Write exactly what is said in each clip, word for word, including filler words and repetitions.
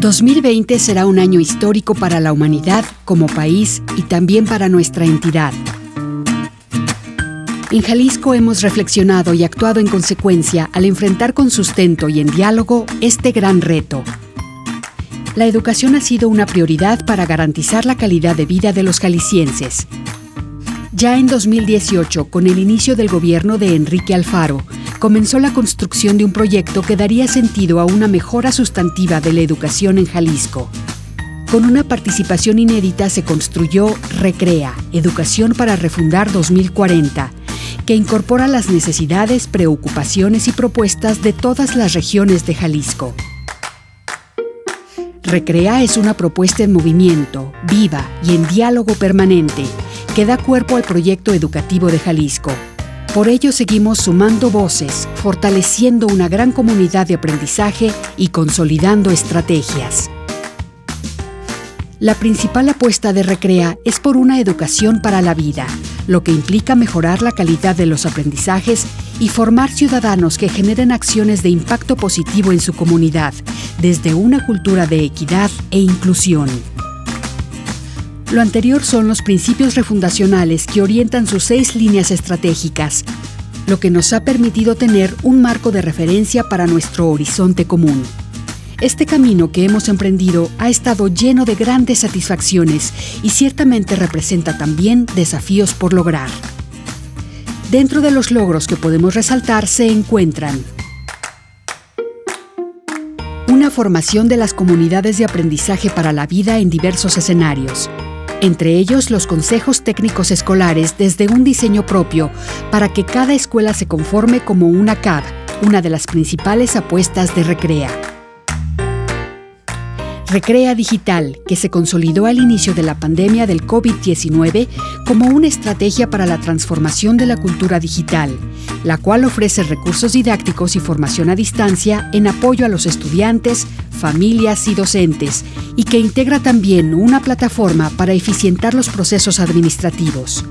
dos mil veinte será un año histórico para la humanidad como país y también para nuestra entidad. En Jalisco hemos reflexionado y actuado en consecuencia al enfrentar con sustento y en diálogo este gran reto. La educación ha sido una prioridad para garantizar la calidad de vida de los jaliscienses. Ya en dos mil dieciocho, con el inicio del gobierno de Enrique Alfaro, comenzó la construcción de un proyecto que daría sentido a una mejora sustantiva de la educación en Jalisco. Con una participación inédita se construyó Recrea, Educación para Refundar dos mil cuarenta, que incorpora las necesidades, preocupaciones y propuestas de todas las regiones de Jalisco. Recrea es una propuesta en movimiento, viva y en diálogo permanente, que da cuerpo al proyecto educativo de Jalisco. Por ello seguimos sumando voces, fortaleciendo una gran comunidad de aprendizaje y consolidando estrategias. La principal apuesta de Recrea es por una educación para la vida, lo que implica mejorar la calidad de los aprendizajes y formar ciudadanos que generen acciones de impacto positivo en su comunidad, desde una cultura de equidad e inclusión. Lo anterior son los principios refundacionales que orientan sus seis líneas estratégicas, lo que nos ha permitido tener un marco de referencia para nuestro horizonte común. Este camino que hemos emprendido ha estado lleno de grandes satisfacciones y ciertamente representa también desafíos por lograr. Dentro de los logros que podemos resaltar se encuentran una formación de las comunidades de aprendizaje para la vida en diversos escenarios, entre ellos los consejos técnicos escolares desde un diseño propio para que cada escuela se conforme como una C A D, una de las principales apuestas de Recrea. Recrea Digital, que se consolidó al inicio de la pandemia del COVID diecinueve como una estrategia para la transformación de la cultura digital, la cual ofrece recursos didácticos y formación a distancia en apoyo a los estudiantes, familias y docentes, y que integra también una plataforma para eficientar los procesos administrativos.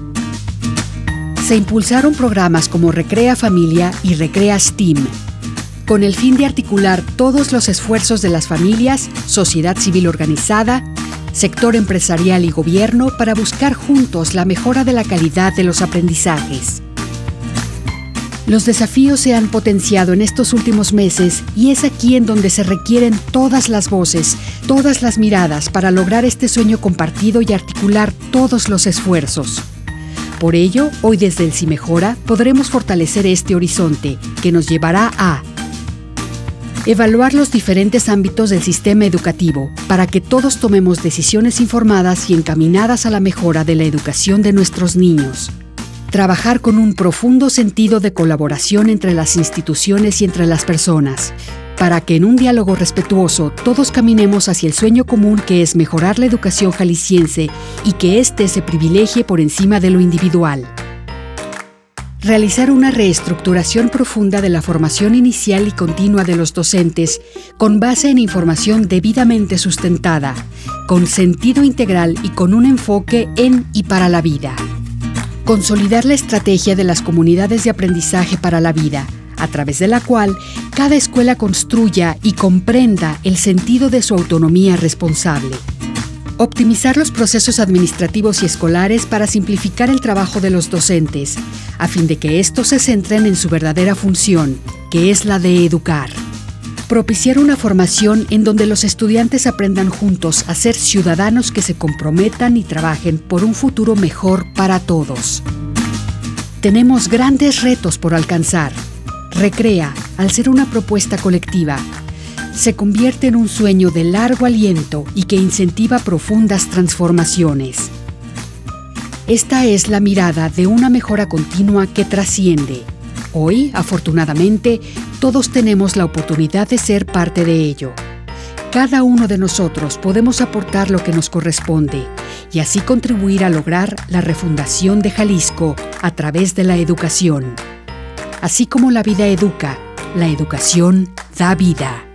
Se impulsaron programas como Recrea Familia y Recrea STEAM, con el fin de articular todos los esfuerzos de las familias, sociedad civil organizada, sector empresarial y gobierno para buscar juntos la mejora de la calidad de los aprendizajes. Los desafíos se han potenciado en estos últimos meses y es aquí en donde se requieren todas las voces, todas las miradas para lograr este sueño compartido y articular todos los esfuerzos. Por ello, hoy desde el CIMEJORA podremos fortalecer este horizonte que nos llevará a evaluar los diferentes ámbitos del sistema educativo para que todos tomemos decisiones informadas y encaminadas a la mejora de la educación de nuestros niños. Trabajar con un profundo sentido de colaboración entre las instituciones y entre las personas, para que en un diálogo respetuoso todos caminemos hacia el sueño común que es mejorar la educación jalisciense y que éste se privilegie por encima de lo individual. Realizar una reestructuración profunda de la formación inicial y continua de los docentes con base en información debidamente sustentada, con sentido integral y con un enfoque en y para la vida. Consolidar la estrategia de las comunidades de aprendizaje para la vida, a través de la cual cada escuela construya y comprenda el sentido de su autonomía responsable. Optimizar los procesos administrativos y escolares para simplificar el trabajo de los docentes, a fin de que estos se centren en su verdadera función, que es la de educar. Propiciar una formación en donde los estudiantes aprendan juntos a ser ciudadanos que se comprometan y trabajen por un futuro mejor para todos. Tenemos grandes retos por alcanzar. Recrea, al ser una propuesta colectiva, se convierte en un sueño de largo aliento y que incentiva profundas transformaciones. Esta es la mirada de una mejora continua que trasciende. Hoy, afortunadamente, todos tenemos la oportunidad de ser parte de ello. Cada uno de nosotros podemos aportar lo que nos corresponde y así contribuir a lograr la refundación de Jalisco a través de la educación. Así como la vida educa, la educación da vida.